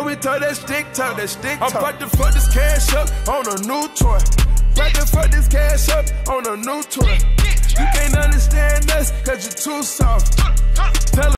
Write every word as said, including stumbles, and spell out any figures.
we told that stick talk, that stick talk. I'm about to fuck this cash up on a new toy. About to fuck this cash up on a new toy. You can't understand us, cause you're too soft.